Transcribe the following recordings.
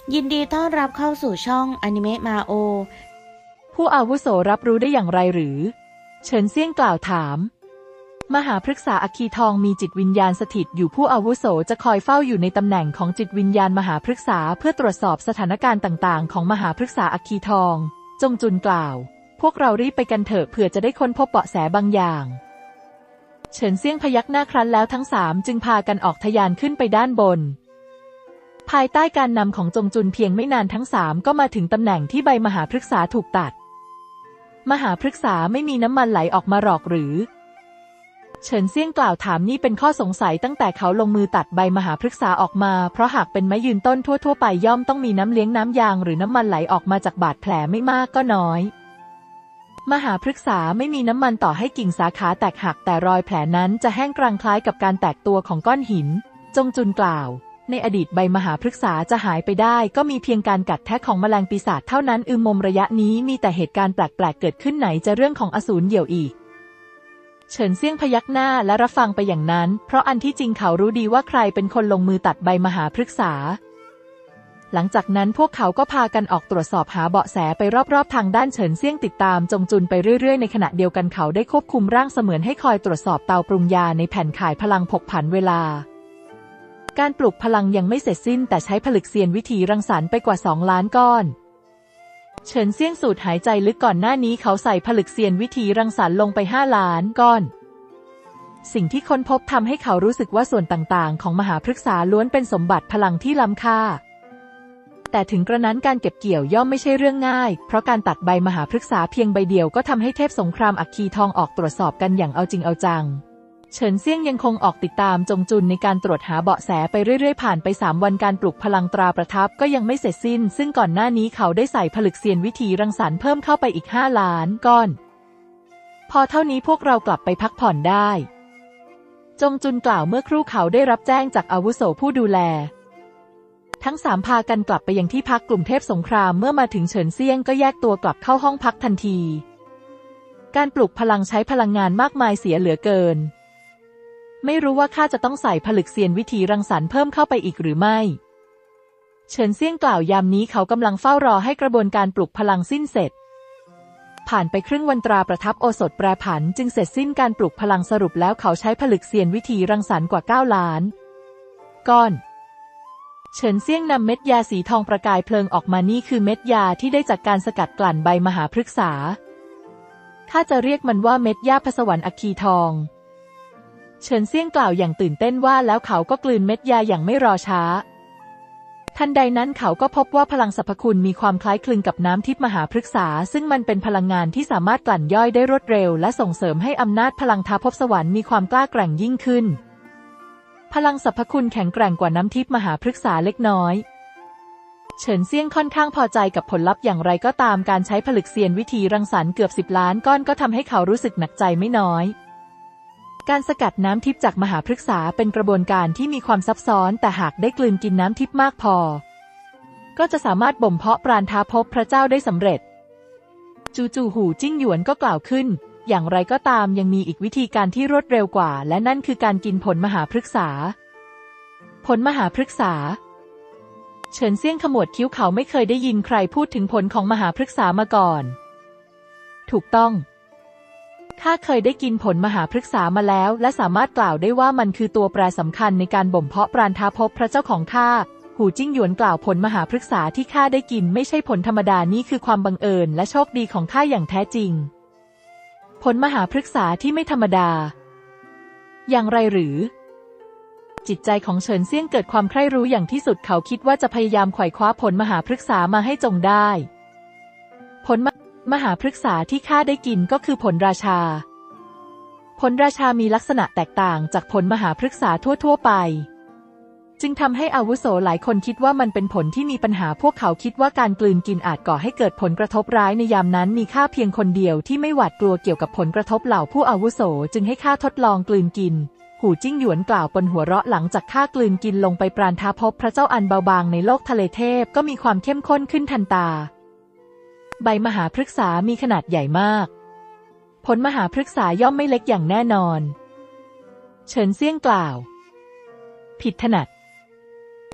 ยินดีต้อนรับเข้าสู่ช่องอนิเมะมาโอผู้อาวุโสรับรู้ได้อย่างไรหรือเฉินเซี่ยงกล่าวถามมหาพฤกษาอัคคีทองมีจิตวิญญาณสถิตอยู่ผู้อาวุโสจะคอยเฝ้าอยู่ในตำแหน่งของจิตวิญญาณมหาพฤกษาเพื่อตรวจสอบสถานการณ์ต่างๆของมหาพฤกษาอัคคีทองจงจุนกล่าวพวกเรารีบไปกันเถอะเผื่อจะได้ค้นพบเบาะแสบางอย่างเฉินเซี่ยงพยักหน้าครั้นแล้วทั้งสามจึงพากันออกทะยานขึ้นไปด้านบนภายใต้การนำของจงจุนเพียงไม่นานทั้งสามก็มาถึงตำแหน่งที่ใบมหาพฤกษาถูกตัดมหาพฤกษาไม่มีน้ำมันไหลออกมาหรอกหรือเฉินเซี่ยงกล่าวถามนี่เป็นข้อสงสัยตั้งแต่เขาลงมือตัดใบมหาพฤกษาออกมาเพราะหากเป็นไม้ยืนต้นทั่วๆไปย่อมต้องมีน้ำเลี้ยงน้ำยางหรือน้ำมันไหลออกมาจากบาดแผลไม่มากก็น้อยมหาพฤกษาไม่มีน้ำมันต่อให้กิ่งสาขาแตกหักแต่รอยแผลนั้นจะแห้งกรังคล้ายกับการแตกตัวของก้อนหินจงจุนกล่าวในอดีตใบมหาพฤกษาจะหายไปได้ก็มีเพียงการกัดแทะของแมลงปีศาจเท่านั้นมมระยะนี้มีแต่เหตุการณ์แปลกๆเกิดขึ้นไหนจะเรื่องของอสูรเหี่ยวอีกเฉินเซี่ยงพยักหน้าและรับฟังไปอย่างนั้นเพราะอันที่จริงเขารู้ดีว่าใครเป็นคนลงมือตัดใบมหาพฤกษาหลังจากนั้นพวกเขาก็พากันออกตรวจสอบหาเบาะแสไปรอบๆทางด้านเฉินเซี่ยงติดตามจงจุนไปเรื่อยๆในขณะเดียวกันเขาได้ควบคุมร่างเสมือนให้คอยตรวจสอบเตาปรุงยาในแผ่นข่ายพลังผกผันเวลาการปลุกพลังยังไม่เสร็จสิ้นแต่ใช้ผลึกเซียนวิธีรังสรรค์ไปกว่า2 ล้านก้อนเฉินเซี่ยงสูดหายใจลึกก่อนหน้านี้เขาใส่ผลึกเซียนวิธีรังสรรค์ลงไป5 ล้านก้อนสิ่งที่ค้นพบทำให้เขารู้สึกว่าส่วนต่างๆของมหาพฤกษาล้วนเป็นสมบัติพลังที่ล้ำค่าแต่ถึงกระนั้นการเก็บเกี่ยวย่อมไม่ใช่เรื่องง่ายเพราะการตัดใบมหาพฤกษาเพียงใบเดียวก็ทำให้เทพสงครามอัคคีทองออกตรวจสอบกันอย่างเอาจริงเอาจังเฉินเซี่ยงยังคงออกติดตามจงจุนในการตรวจหาเบาะแสไปเรื่อยๆผ่านไป3 วันการปลุกพลังตราประทับก็ยังไม่เสร็จสิ้นซึ่งก่อนหน้านี้เขาได้ใส่ผลึกเซียนวิธีรังสรรค์เพิ่มเข้าไปอีก5 ล้านก้อนพอเท่านี้พวกเรากลับไปพักผ่อนได้จงจุนกล่าวเมื่อครู่เขาได้รับแจ้งจากอาวุโสผู้ดูแลทั้งสามพากันกลับไปยังที่พักกลุ่มเทพสงครามเมื่อมาถึงเฉินเซี่ยงก็แยกตัวกลับเข้าห้องพักทันทีการปลุกพลังใช้พลังงานมากมายเสียเหลือเกินไม่รู้ว่าข้าจะต้องใส่ผลึกเซียนวิธีรังสรรค์เพิ่มเข้าไปอีกหรือไม่เฉินเซี่ยงกล่าวยามนี้เขากำลังเฝ้ารอให้กระบวนการปลุกพลังสิ้นเสร็จผ่านไปครึ่งวันตราประทับโอสถแปรผันจึงเสร็จสิ้นการปลุกพลังสรุปแล้วเขาใช้ผลึกเซียนวิธีรังสรรค์กว่า9 ล้านก้อนเฉินเซี่ยงนำเม็ดยาสีทองประกายเพลิงออกมานี่คือเม็ดยาที่ได้จากการสกัดกลั่นใบมหาพฤกษาข้าจะเรียกมันว่าเม็ดหญ้าพสวรรค์อัคคีทองเฉินเซี่ยงกล่าวอย่างตื่นเต้นว่าแล้วเขาก็กลืนเม็ดยาอย่างไม่รอช้าทันใดนั้นเขาก็พบว่าพลังสรรพคุณมีความคล้ายคลึงกับน้ำทิพย์มหาพฤกษาซึ่งมันเป็นพลังงานที่สามารถกลั่นย่อยได้รวดเร็วและส่งเสริมให้อำนาจพลังท้าภพสวรรค์มีความกล้าแกร่งยิ่งขึ้นพลังสรรพคุณแข็งแกร่งกว่าน้ำทิพย์มหาพฤกษาเล็กน้อยเฉินเซี่ยงค่อนข้างพอใจกับผลลัพธ์อย่างไรก็ตามการใช้ผลึกเซียนวิธีรังสรรค์เกือบ10 ล้านก้อนก็ทำให้เขารู้สึกหนักใจไม่น้อยการสกัดน้ำทิพย์จากมหาพฤกษาเป็นกระบวนการที่มีความซับซ้อนแต่หากได้กลืนกินน้ำทิพย์มากพอก็จะสามารถบ่มเพาะปราณท้าภพพระเจ้าได้สำเร็จจู่ๆหูจิ้งหยวนก็กล่าวขึ้นอย่างไรก็ตามยังมีอีกวิธีการที่รวดเร็วกว่าและนั่นคือการกินผลมหาพฤกษาผลมหาพฤกษาเฉินเซี่ยงขมวดคิ้วเขาไม่เคยได้ยินใครพูดถึงผลของมหาพฤกษามาก่อนถูกต้องข้าเคยได้กินผลมหาพฤกษามาแล้วและสามารถกล่าวได้ว่ามันคือตัวแปรสำคัญในการบ่มเพาะปราณท้าภพพระเจ้าของข้าหูจิ้งหยวนกล่าวผลมหาพฤกษาที่ข้าได้กินไม่ใช่ผลธรรมดานี่คือความบังเอิญและโชคดีของข้าอย่างแท้จริงผลมหาพฤกษาที่ไม่ธรรมดาอย่างไรหรือจิตใจของเฉินเซี่ยงเกิดความใคร่รู้อย่างที่สุดเขาคิดว่าจะพยายามไขว่คว้าผลมหาพฤกษามาให้จงได้ผลมหาพฤกษาที่ข้าได้กินก็คือผลราชาผลราชามีลักษณะแตกต่างจากผลมหาพฤกษาทั่วๆไปจึงทำให้อาวุโสหลายคนคิดว่ามันเป็นผลที่มีปัญหาพวกเขาคิดว่าการกลืนกินอาจก่อให้เกิดผลกระทบร้ายในยามนั้นมีข้าเพียงคนเดียวที่ไม่หวาดกลัวเกี่ยวกับผลกระทบเหล่าผู้อาวุโสจึงให้ข้าทดลองกลืนกินหูจิ้งหยวนกล่าวปนหัวเราะหลังจากข้ากลืนกินลงไปปราณท้าภพพระเจ้าอันเบาบางในโลกทะเลเทพก็มีความเข้มข้นขึ้นทันตาใบมหาพฤกษามีขนาดใหญ่มากผลมหาพฤกษาย่อมไม่เล็กอย่างแน่นอนเฉินเซี่ยงกล่าวผิดถนัดผ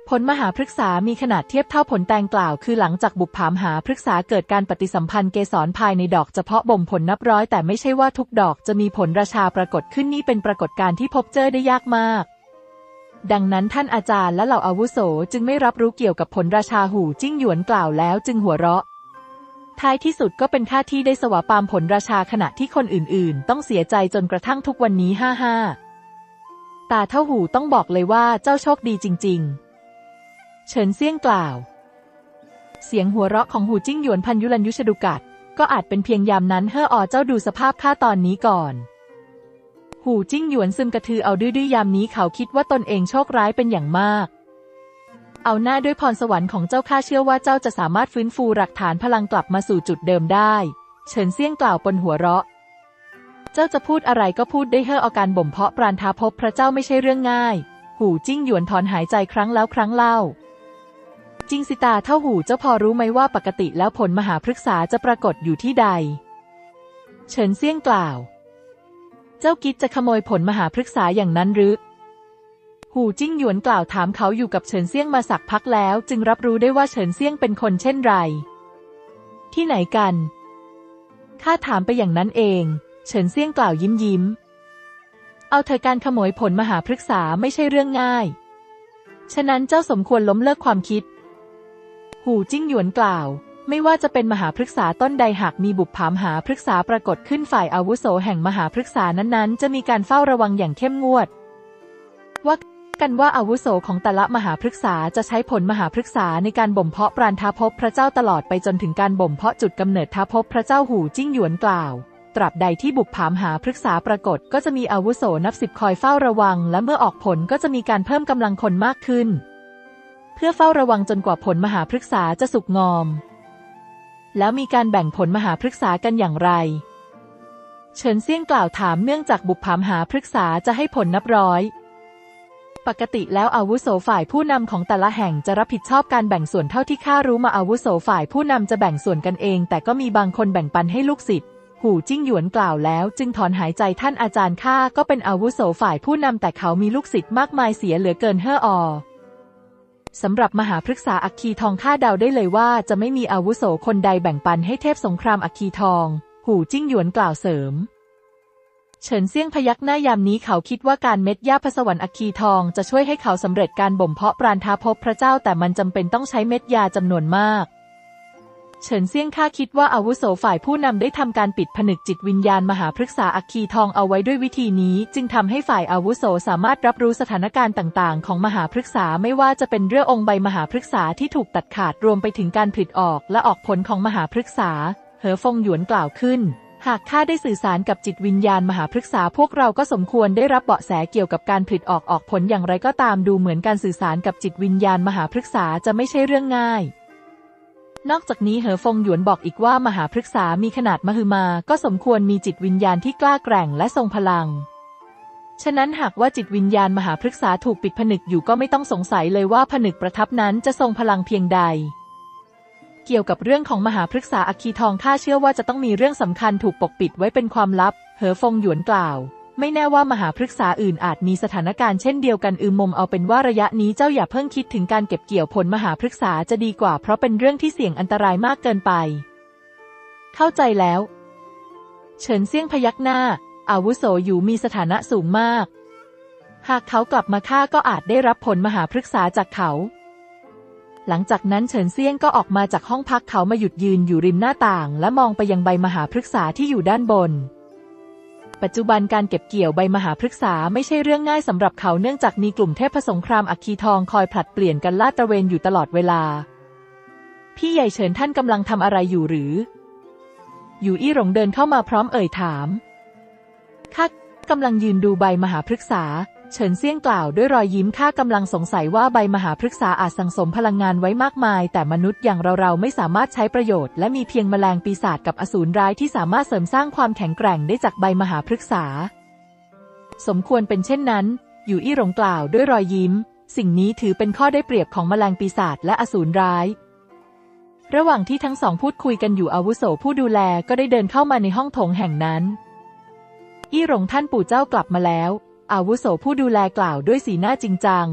ผลมหาพฤกษามีขนาดเทียบเท่าผลแตงกล่าวคือหลังจากบุปผามหาพฤกษาเกิดการปฏิสัมพันธ์เกสรภายในดอกเฉพาะบ่มผลนับร้อยแต่ไม่ใช่ว่าทุกดอกจะมีผลราชาปรากฏขึ้นนี่เป็นปรากฏการณ์ที่พบเจอได้ยากมากดังนั้นท่านอาจารย์และเหล่าอาวุโสจึงไม่รับรู้เกี่ยวกับผลราชาหูจิ้งหยวนกล่าวแล้วจึงหัวเราะท้ายที่สุดก็เป็นข้าที่ได้สวาปามผลราชาขณะที่คนอื่นๆต้องเสียใจจนกระทั่งทุกวันนี้ตาเท่าหูต้องบอกเลยว่าเจ้าโชคดีจริงๆเฉินเซี่ยงกล่าวเสียงหัวเราะของหูจิ้งหยวนพันยุลัญยุชดุกัดก็อาจเป็นเพียงยามนั้นเจ้าดูสภาพข้าตอนนี้ก่อนหูจิ้งหยวนซึมกระทือเอาดื้อยามนี้เขาคิดว่าตนเองโชคร้ายเป็นอย่างมากเอาหน้าด้วยพรสวรรค์ของเจ้าข้าเชื่อว่าเจ้าจะสามารถฟื้นฟูหลักฐานพลังกลับมาสู่จุดเดิมได้เฉินเซี่ยงกล่าวปนหัวเราะเจ้าจะพูดอะไรก็พูดได้เอาการบ่มเพาะปราณท้าภพพระเจ้าไม่ใช่เรื่องง่ายหูจิ้งหยวนถอนหายใจครั้งแล้วครั้งเล่าจริงสิตาเท่าหูเจ้าพอรู้ไหมว่าปกติแล้วผลมหาพฤกษาจะปรากฏอยู่ที่ใดเฉินเซี่ยงกล่าวเจ้าคิดจะขโมยผลมหาพฤกษาอย่างนั้นหรือหูจิ้งหยวนกล่าวถามเขาอยู่กับเฉินเซี่ยงมาสักพักแล้วจึงรับรู้ได้ว่าเฉินเซี่ยงเป็นคนเช่นไรที่ไหนกันข้าถามไปอย่างนั้นเองเฉินเซี่ยงกล่าวยิ้มเอาเธอการขโมยผลมหาพฤกษาไม่ใช่เรื่องง่ายฉะนั้นเจ้าสมควรล้มเลิกความคิดหูจิ้งหยวนกล่าวไม่ว่าจะเป็นมหาพฤกษาต้นใดหากมีบุปผามหาพฤกษาปรากฏขึ้นฝ่ายอาวุโสแห่งมหาพฤกษานั้นๆจะมีการเฝ้าระวังอย่างเข้มงวดว่ากันว่าอาวุโสของแต่ละมหาพฤกษาจะใช้ผลมหาพฤกษาในการบ่มเพาะปราณท้าภพพระเจ้าตลอดไปจนถึงการบ่มเพาะจุดกำเนิดท้าภพพระเจ้าหูจิ้งหยวนกล่าวตราบใดที่บุปผามหาพฤกษาปรากฏก็จะมีอาวุโสนับ10คอยเฝ้าระวังและเมื่อออกผลก็จะมีการเพิ่มกำลังคนมากขึ้นเพื่อเฝ้าระวังจนกว่าผลมหาพฤกษาจะสุกงอมแล้วมีการแบ่งผลมหาพฤกษากันอย่างไรเฉินเซี่ยงกล่าวถามเนื่องจากบุปผามหาพฤกษาจะให้ผลนับร้อยปกติแล้วอาวุโสฝ่ายผู้นำของแต่ละแห่งจะรับผิดชอบการแบ่งส่วนเท่าที่ข้ารู้มาอาวุโสฝ่ายผู้นำจะแบ่งส่วนกันเองแต่ก็มีบางคนแบ่งปันให้ลูกศิษย์หูจิ้งหยวนกล่าวแล้วจึงถอนหายใจท่านอาจารย์ข้าก็เป็นอาวุโสฝ่ายผู้นำแต่เขามีลูกศิษย์มากมายเสียเหลือเกินสำหรับมหาพฤกษาอัคคีทองข้าเดาได้เลยว่าจะไม่มีอาวุโสคนใดแบ่งปันให้เทพสงครามอัคคีทองหูจิ้งหยวนกล่าวเสริมเฉินเซี่ยงพยักหน้ายามนี้เขาคิดว่าการเม็ดหญ้าพสวรรค์อัคคีทองจะช่วยให้เขาสำเร็จการบ่มเพาะปราณท้าภพพระเจ้าแต่มันจำเป็นต้องใช้เม็ดยาจำนวนมากเฉินเซี่ยงข้าคิดว่าอาวุโสฝ่ายผู้นำได้ทำการปิดผนึกจิตวิญญาณมหาพฤกษาอัคคีทองเอาไว้ด้วยวิธีนี้จึงทำให้ฝ่ายอาวุโสสามารถรับรู้สถานการณ์ต่างๆของมหาพฤกษาไม่ว่าจะเป็นเรื่ององค์ใบมหาพฤกษาที่ถูกตัดขาดรวมไปถึงการผลิตออกและออกผลของมหาพฤกษาเหอฟงหยวนกล่าวขึ้นหากข้าได้สื่อสารกับจิตวิญญาณมหาพฤกษาพวกเราก็สมควรได้รับเบาะแสเกี่ยวกับการผลิตออกผลอย่างไรก็ตามดูเหมือนการสื่อสารกับจิตวิญญาณมหาพฤกษาจะไม่ใช่เรื่องง่ายนอกจากนี้เหอฟงหยวนบอกอีกว่ามหาพฤกษามีขนาดมหึมาก็สมควรมีจิตวิญญาณที่กล้าแกร่งและทรงพลังฉะนั้นหากว่าจิตวิญญาณมหาพฤกษาถูกปิดผนึกอยู่ก็ไม่ต้องสงสัยเลยว่าผนึกประทับนั้นจะทรงพลังเพียงใดเกี่ยวกับเรื่องของมหาพฤกษาอัคคีทองข้าเชื่อว่าจะต้องมีเรื่องสำคัญถูกปกปิดไว้เป็นความลับเหอฟงหยวนกล่าวไม่แน่ว่ามหาพฤกษาอื่นอาจมีสถานการณ์เช่นเดียวกันมมเอาเป็นว่าระยะนี้เจ้าอย่าเพิ่งคิดถึงการเก็บเกี่ยวผลมหาพฤกษาจะดีกว่าเพราะเป็นเรื่องที่เสี่ยงอันตรายมากเกินไปเข้าใจแล้วเฉินเซี่ยงพยักหน้าอาวุโสอยู่มีสถานะสูงมากหากเขากลับมาข้าก็อาจได้รับผลมหาพฤกษาจากเขาหลังจากนั้นเฉินเซี่ยงก็ออกมาจากห้องพักเขามาหยุดยืนอยู่ริมหน้าต่างและมองไปยังใบมหาพฤกษาที่อยู่ด้านบนปัจจุบันการเก็บเกี่ยวใบมหาพฤกษาไม่ใช่เรื่องง่ายสำหรับเขาเนื่องจากมีกลุ่มเทพสงครามอัคคีทองคอยผลัดเปลี่ยนกันลาดตระเวนอยู่ตลอดเวลาพี่ใหญ่เฉินท่านกำลังทำอะไรอยู่หรืออยู่อี้หลงเดินเข้ามาพร้อมเอ่ยถามข้ากำลังยืนดูใบมหาพฤกษาเฉินเซี่ยงกล่าวด้วยรอยยิ้มข้ากำลังสงสัยว่าใบมหาพฤกษาอาจสังสมพลังงานไว้มากมายแต่มนุษย์อย่างเราไม่สามารถใช้ประโยชน์และมีเพียงแมลงปีศาจกับอสูรร้ายที่สามารถเสริมสร้างความแข็งแกร่งได้จากใบมหาพฤกษาสมควรเป็นเช่นนั้นอยู่อี้หลงกล่าวด้วยรอยยิ้มสิ่งนี้ถือเป็นข้อได้เปรียบของแมลงปีศาจและอสูรร้ายระหว่างที่ทั้งสองพูดคุยกันอยู่อาวุโสผู้ดูแลก็ได้เดินเข้ามาในห้องโถงแห่งนั้นอี้หลงท่านปู่เจ้ากลับมาแล้วอาวุโสผู้ดูแลกล่าวด้วยสีหน้าจริงจัง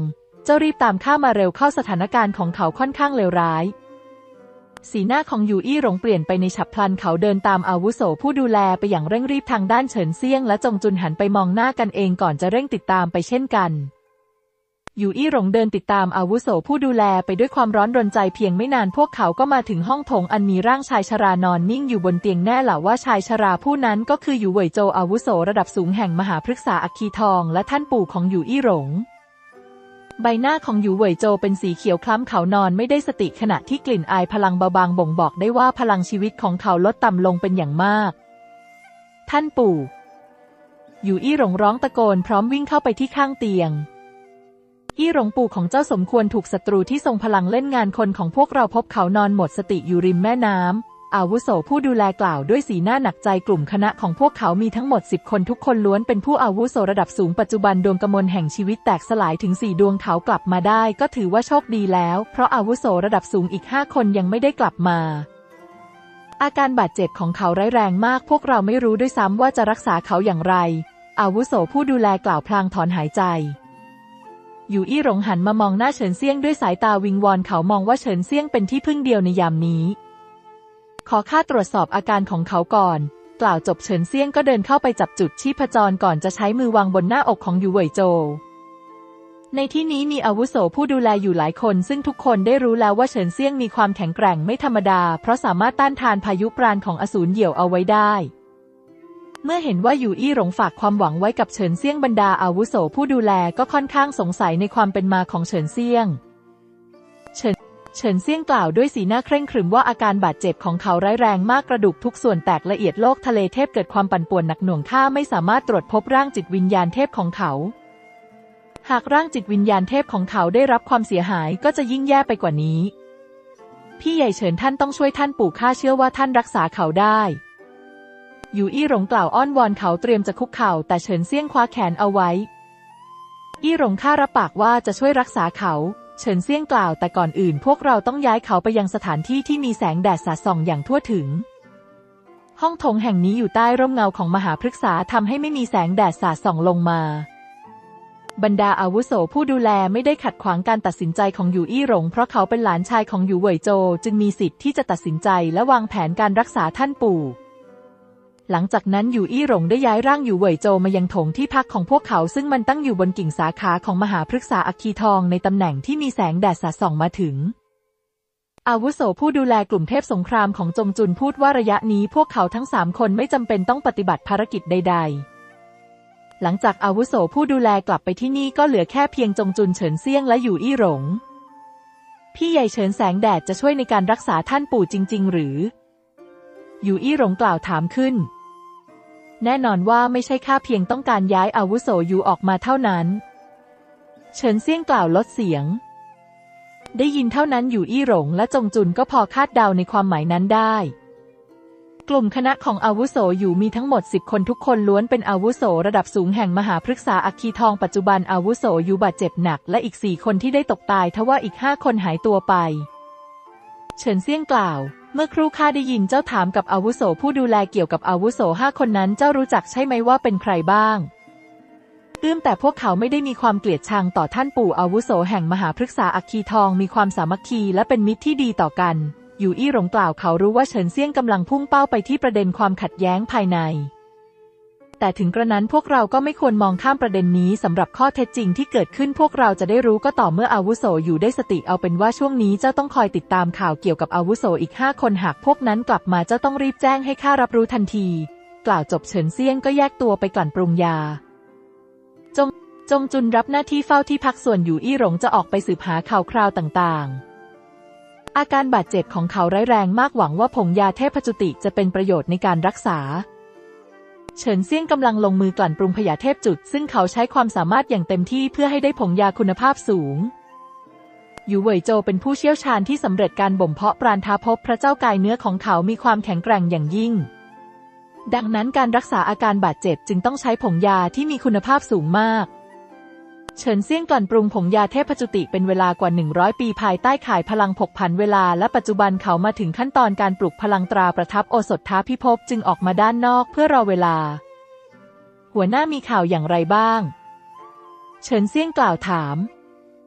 เจ้ารีบตามข้ามาเร็วเข้าสถานการณ์ของเขาค่อนข้างเลวร้ายสีหน้าของหยูอี้หลงเปลี่ยนไปในฉับพลันเขาเดินตามอาวุโสผู้ดูแลไปอย่างเร่งรีบทางด้านเฉินเซี่ยงและจงจุนหันไปมองหน้ากันเองก่อนจะเร่งติดตามไปเช่นกันหยูอี้หลงเดินติดตามอาวุโสผู้ดูแลไปด้วยความร้อนรนใจเพียงไม่นานพวกเขาก็มาถึงห้องโถงอันมีร่างชายชรานอนนิ่งอยู่บนเตียงแน่ล่ะว่าชายชราผู้นั้นก็คือหยูเหวยโจอาวุโสระดับสูงแห่งมหาพฤกษาอัคคีทองและท่านปู่ของหยูอี้หลงใบหน้าของหยูเหวยโจเป็นสีเขียวคล้ำเขานอนไม่ได้สติขณะที่กลิ่นอายพลังเบาบางบ่งบอกได้ว่าพลังชีวิตของเขาลดต่ำลงเป็นอย่างมากท่านปู่หยูอี้หลงร้องตะโกนพร้อมวิ่งเข้าไปที่ข้างเตียงอี้หลงปู่ของเจ้าสมควรถูกศัตรูที่ทรงพลังเล่นงานคนของพวกเราพบเขานอนหมดสติอยู่ริมแม่น้ำอาวุโสผู้ดูแลกล่าวด้วยสีหน้าหนักใจกลุ่มคณะของพวกเขามีทั้งหมด10 คนทุกคนล้วนเป็นผู้อาวุโสระดับสูงปัจจุบันดวงกมลแห่งชีวิตแตกสลายถึง4 ดวงเขากลับมาได้ก็ถือว่าโชคดีแล้วเพราะอาวุโสระดับสูงอีก5 คนยังไม่ได้กลับมาอาการบาดเจ็บของเขาร้ายแรงมากพวกเราไม่รู้ด้วยซ้ำว่าจะรักษาเขาอย่างไรอาวุโสผู้ดูแลกล่าวพลางถอนหายใจหยูอี้หลงหันมามองหน้าเฉินเซี่ยงด้วยสายตาวิงวอนเขามองว่าเฉินเซี่ยงเป็นที่พึ่งเดียวในยามนี้ขอข้าตรวจสอบอาการของเขาก่อนกล่าวจบเฉินเซี่ยงก็เดินเข้าไปจับจุดชีพจรก่อนจะใช้มือวางบนหน้าอกของหยูเหวยโจในที่นี้มีอาวุโสผู้ดูแลอยู่หลายคนซึ่งทุกคนได้รู้แล้วว่าเฉินเซี่ยงมีความแข็งแกร่งไม่ธรรมดาเพราะสามารถต้านทานพายุปราณของอสูรเหยี่ยวเอาไว้ได้เมื่อเห็นว่าหยูอี้หลงฝากความหวังไว้กับเฉินเซี่ยงบรรดาอาวุโสผู้ดูแลก็ค่อนข้างสงสัยในความเป็นมาของเฉินเซี่ยงเฉินเซี่ยงกล่าวด้วยสีหน้าเคร่งขรึมว่าอาการบาดเจ็บของเขาร้ายแรงมากกระดูกทุกส่วนแตกละเอียดโลกทะเลเทพเกิดความปั่นป่วนหนักหน่วงข้าไม่สามารถตรวจพบร่างจิตวิญญาณเทพของเขาหากร่างจิตวิญญาณเทพของเขาได้รับความเสียหายก็จะยิ่งแย่ไปกว่านี้พี่ใหญ่เฉินท่านต้องช่วยท่านปู่ข้าเชื่อว่าท่านรักษาเขาได้หยูอี้หลงกล่าวอ้อนวอนเขาเตรียมจะคุกเข่าแต่เฉินเซี่ยงคว้าแขนเอาไว้อี้หลงข้ารับปากว่าจะช่วยรักษาเขาเฉินเซี่ยงกล่าวแต่ก่อนอื่นพวกเราต้องย้ายเขาไปยังสถานที่ที่มีแสงแดดสาดส่องอย่างทั่วถึงห้องโถงแห่งนี้อยู่ใต้ร่มเงาของมหาพฤกษาทำให้ไม่มีแสงแดดสาดส่องลงมาบรรดาอาวุโสผู้ดูแลไม่ได้ขัดขวางการตัดสินใจของหยูอี้หลงเพราะเขาเป็นหลานชายของหยูเหวยโจจึงมีสิทธิ์ที่จะตัดสินใจและวางแผนการรักษาท่านปู่หลังจากนั้นหยูอี้หลงได้ย้ายร่างหยูเหวยโจมายังโถงที่พักของพวกเขาซึ่งมันตั้งอยู่บนกิ่งสาขาของมหาพฤกษาอัคคีทองในตำแหน่งที่มีแสงแดดสาดส่องมาถึงอาวุโสผู้ดูแลกลุ่มเทพสงครามของจงจุนพูดว่าระยะนี้พวกเขาทั้ง3 คนไม่จำเป็นต้องปฏิบัติภารกิจใดๆหลังจากอาวุโสผู้ดูแลกลับไปที่นี่ก็เหลือแค่เพียงจงจุนเฉินเซี่ยงและหยูอี้หลงพี่ใหญ่เฉินแสงแดดจะช่วยในการรักษาท่านปู่จริงๆหรือหยูอี้หลงกล่าวถามขึ้นแน่นอนว่าไม่ใช่ข้าเพียงต้องการย้ายอาวุโสยูออกมาเท่านั้นเฉินเซี่ยงกล่าวลดเสียงได้ยินเท่านั้นหยูอี้หลงและจงจุนก็พอคาดเดาในความหมายนั้นได้กลุ่มคณะของอาวุโสอยู่มีทั้งหมด10 คนทุกคนล้วนเป็นอาวุโสระดับสูงแห่งมหาพฤกษาอัคคีทองปัจจุบันอาวุโสยูบาดเจ็บหนักและอีก4 คนที่ได้ตกตายทว่าอีก5 คนหายตัวไปเฉินเซี่ยงกล่าวเมื่อครู่ข้าได้ยินเจ้าถามกับอาวุโสผู้ดูแลเกี่ยวกับอาวุโส5 คนนั้นเจ้ารู้จักใช่ไหมว่าเป็นใครบ้างแต่พวกเขาไม่ได้มีความเกลียดชังต่อท่านปู่อาวุโสแห่งมหาพฤกษาอัคคีทองมีความสามัคคีและเป็นมิตรที่ดีต่อกันหยูอี้หลงกล่าวเขารู้ว่าเฉินเซี่ยงกำลังพุ่งเป้าไปที่ประเด็นความขัดแย้งภายในแต่ถึงกระนั้นพวกเราก็ไม่ควรมองข้ามประเด็นนี้สำหรับข้อเท็จจริงที่เกิดขึ้นพวกเราจะได้รู้ก็ต่อเมื่ออาวุโสอยู่ได้สติเอาเป็นว่าช่วงนี้เจ้าต้องคอยติดตามข่าวเกี่ยวกับอาวุโสอีก5 คนหากพวกนั้นกลับมาเจ้าต้องรีบแจ้งให้ข้ารับรู้ทันทีกล่าวจบเฉินเซี่ยงก็แยกตัวไปกลั่นปรุงยาจงจุนรับหน้าที่เฝ้าที่พักส่วนหยูอี้หลงจะออกไปสืบหาข่าวคราวต่างๆอาการบาดเจ็บของเขาร้ายแรงมากหวังว่าผงยาเทพจุติจะเป็นประโยชน์ในการรักษาเฉินเซี่ยงกำลังลงมือกลั่นปรุงพยาเทพจุดซึ่งเขาใช้ความสามารถอย่างเต็มที่เพื่อให้ได้ผงยาคุณภาพสูงหยูเหวยโจเป็นผู้เชี่ยวชาญที่สำเร็จการบ่มเพาะปราณท้าภพพระเจ้ากายเนื้อของเขามีความแข็งแกร่งอย่างยิ่งดังนั้นการรักษาอาการบาดเจ็บจึงต้องใช้ผงยาที่มีคุณภาพสูงมากเฉินเซี่ยงกลั่นปรุงผงยาเทพจุติเป็นเวลากว่า100 ปีภายใต้ข่ายพลังผกผันเวลาและปัจจุบันเขามาถึงขั้นตอนการปลุกพลังตราประทับโอสถท้าพิภพจึงออกมาด้านนอกเพื่อรอเวลาหัวหน้ามีข่าวอย่างไรบ้างเฉินเซี่ยงกล่าวถาม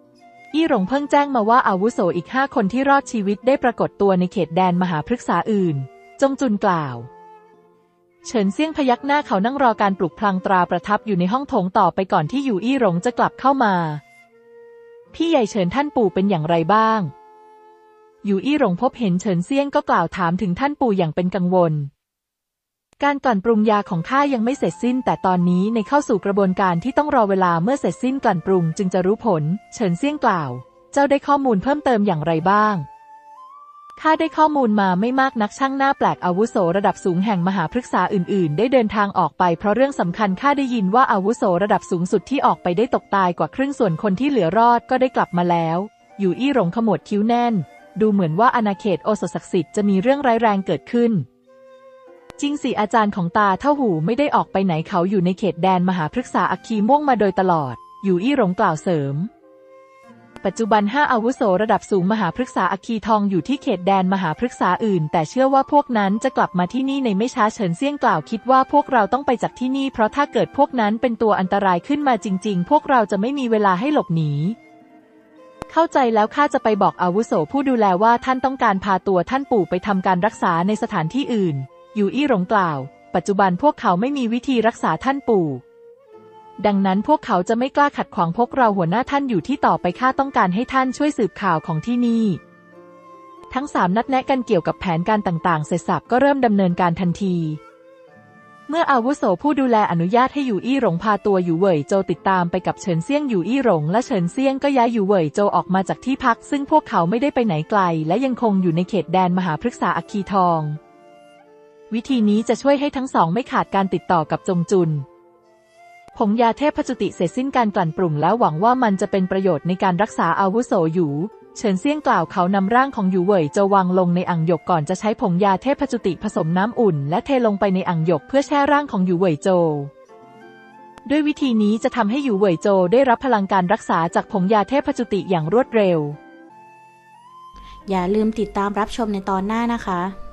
อี้หลงเพิ่งแจ้งมาว่าอาวุโสอีก5 คนที่รอดชีวิตได้ปรากฏตัวในเขตแดนมหาพฤกษาอื่นจงจุนกล่าวเฉินเซี่ยงพยักหน้าเขานั่งรอการปลุกพลังตราประทับอยู่ในห้องโถงต่อไปก่อนที่หยูอี้หลงจะกลับเข้ามาพี่ใหญ่เฉินท่านปู่เป็นอย่างไรบ้างหยูอี้หลงพบเห็นเฉินเซี่ยงก็กล่าวถามถึงท่านปู่อย่างเป็นกังวลการกลั่นปรุงยาของข้ายังไม่เสร็จสิ้นแต่ตอนนี้ในเข้าสู่กระบวนการที่ต้องรอเวลาเมื่อเสร็จสิ้นกลั่นปรุงจึงจะรู้ผลเฉินเซี่ยงกล่าวเจ้าได้ข้อมูลเพิ่มเติมอย่างไรบ้างข้าได้ข้อมูลมาไม่มากนักช่างหน้าแปลกอาวุโสระดับสูงแห่งมหาพฤกษาอื่นๆได้เดินทางออกไปเพราะเรื่องสำคัญข้าได้ยินว่าอาวุโสระดับสูงสุดที่ออกไปได้ตกตายกว่าครึ่งส่วนคนที่เหลือรอดก็ได้กลับมาแล้วหยูอี้หลงขมวดคิ้วแน่นดูเหมือนว่าอาณาเขตโอสถศักดิ์สิทธิ์จะมีเรื่องร้ายแรงเกิดขึ้นจริงสิอาจารย์ของตาเท่าหูไม่ได้ออกไปไหนเขาอยู่ในเขตแดนมหาพฤกษาอัคคีม่วงมาโดยตลอดหยูอี้หลงกล่าวเสริมปัจจุบัน5 อาวุโสระดับสูงมหาพฤกษาอัคคีทองอยู่ที่เขตแดนมหาพฤกษาอื่นแต่เชื่อว่าพวกนั้นจะกลับมาที่นี่ในไม่ช้าเฉินเซี่ยงกล่าวคิดว่าพวกเราต้องไปจากที่นี่เพราะถ้าเกิดพวกนั้นเป็นตัวอันตรายขึ้นมาจริงๆพวกเราจะไม่มีเวลาให้หลบหนีเข้าใจแล้วข้าจะไปบอกอาวุโสผู้ดูแลว่าท่านต้องการพาตัวท่านปู่ไปทำการรักษาในสถานที่อื่นหยูอี้หลงกล่าวปัจจุบันพวกเขาไม่มีวิธีรักษาท่านปู่ดังนั้นพวกเขาจะไม่กล้าขัดขวางพวกเราหัวหน้าท่านอยู่ที่ต่อไปข้าต้องการให้ท่านช่วยสืบข่าวของที่นี่ทั้ง3นัดแนะกันเกี่ยวกับแผนการต่างๆเสร็จสับก็เริ่มดำเนินการทันทีเมื่ออาวุโสผู้ดูแลอนุญาตให้หยูอี้หลงพาตัวหยูเหว่ยโจติดตามไปกับเฉินเซี่ยงหยูอี้หลงและเฉินเซี่ยงก็ย้ายหยูเหว่ยโจออกมาจากที่พักซึ่งพวกเขาไม่ได้ไปไหนไกลและยังคงอยู่ในเขตแดนมหาพฤกษาอัคคีทองวิธีนี้จะช่วยให้ทั้งสองไม่ขาดการติดต่อกับจงจุนผงยาเทพจุติเสร็จสิ้นการกลั่นปรุงแล้วหวังว่ามันจะเป็นประโยชน์ในการรักษาอาวุโสหยูเฉินเซี่ยงกล่าวเขานำร่างของหยูเหว่ยโจวางลงในอ่างหยกก่อนจะใช้ผงยาเทพจุติผสมน้ำอุ่นและเทลงไปในอ่างหยกเพื่อแช่ร่างของหยูเหว่ยโจด้วยวิธีนี้จะทำให้หยูเหว่ยโจได้รับพลังการรักษาจากผงยาเทพจุติอย่างรวดเร็วอย่าลืมติดตามรับชมในตอนหน้านะคะ